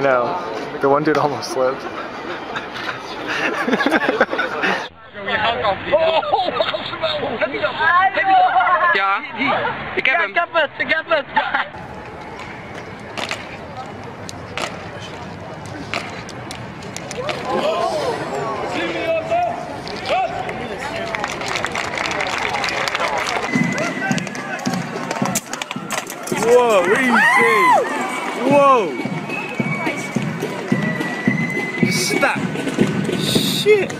know. The one dude almost slipped. Ja, ik heb hem. Ik heb het. Whoa, easy! Whoa! Stop! Shit!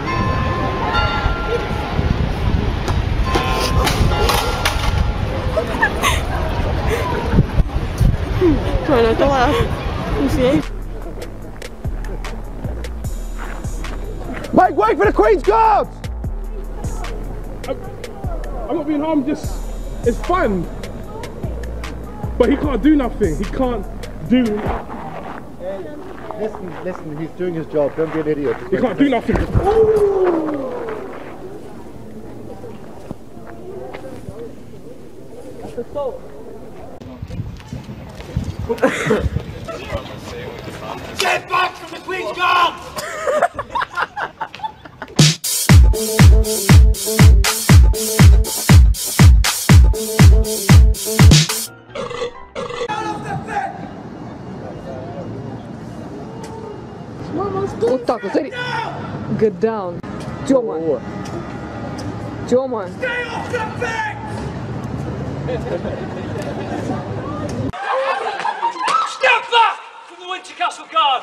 Try not to laugh. You see? Mike, wait for the Queen's Guards! I'm not being harmed, just it's fun. But he can't do nothing. He can't do. Listen, he's doing his job. Don't be an idiot. He can't do nothing. That's assault. Get back from the Queen's Guards! Вот так вот, смотри. Get down. Тёма. Тёма. Step back from the Winter Castle Guard!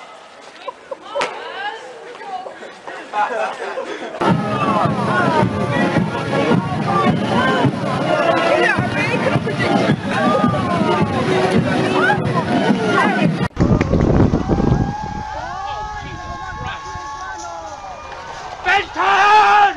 Benton!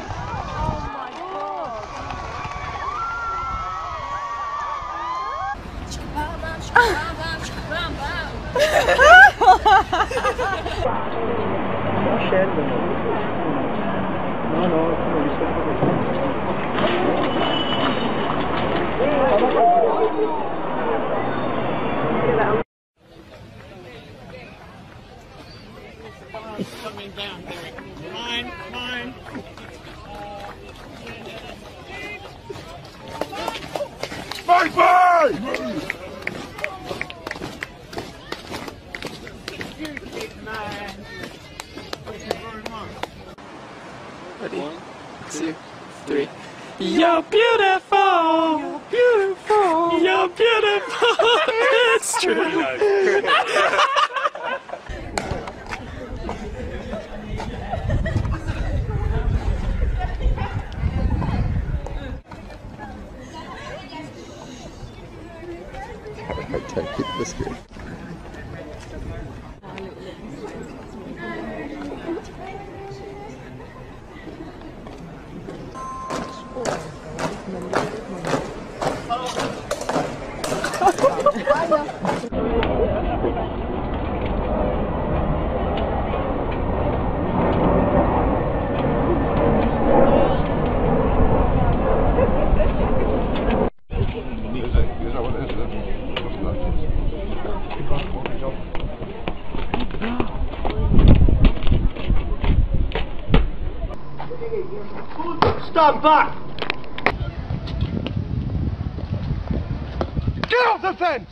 Coming down, mine. Bye bye! Ready? 2, 3. You're beautiful! You're beautiful! You're beautiful! It's true! Keep this good. Stand back! Get off the fence!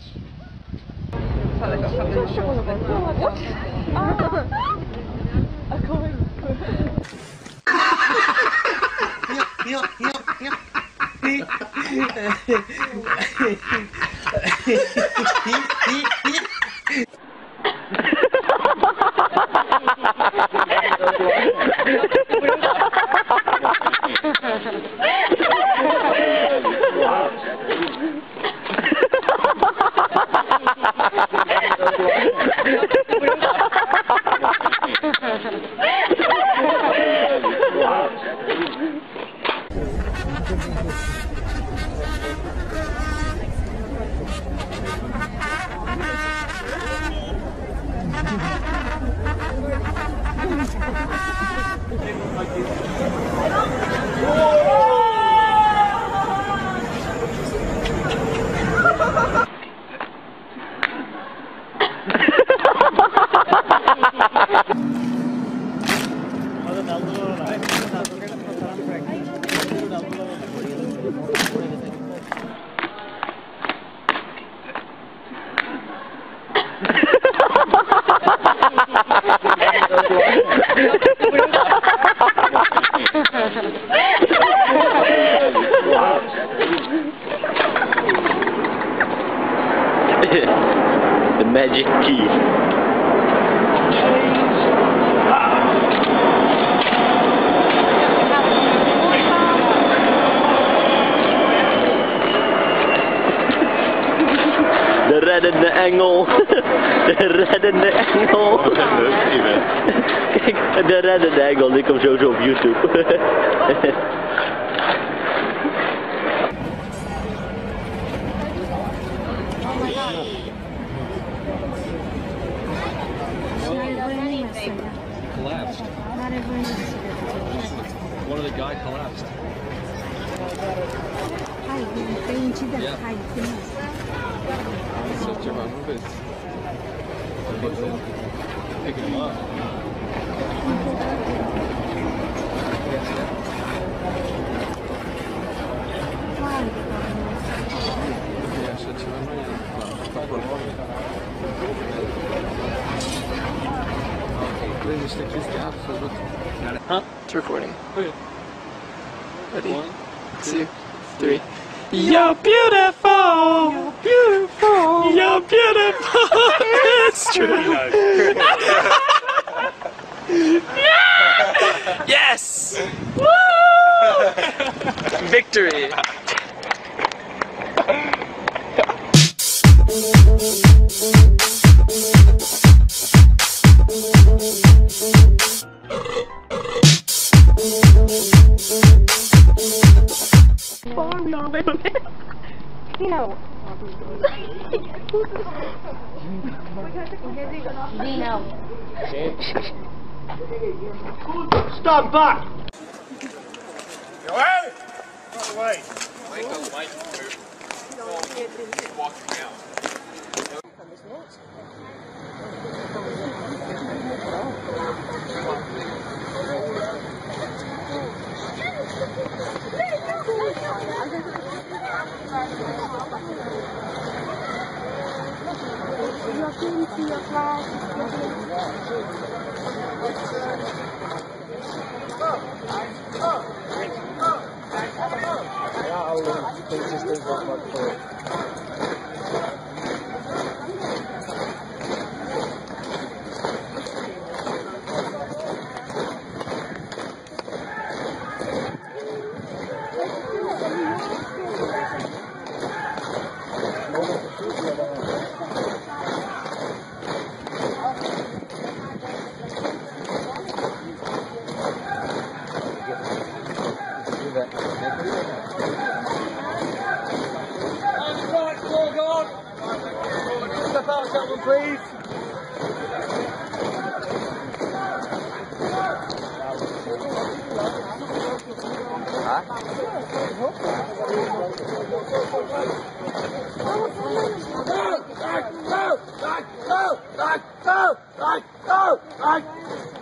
engel. De reddende engel. Kijk, de reddende engel, die komt sowieso op YouTube. Collapsed. One of the guy collapsed. Such a man, picking him up. Huh? It's recording. Okay. Ready? 1, 2, 3. You're beautiful! You're beautiful! You're beautiful! It's true! Yes! Woo! Victory! You know. Dino. Stand back! Please. Go!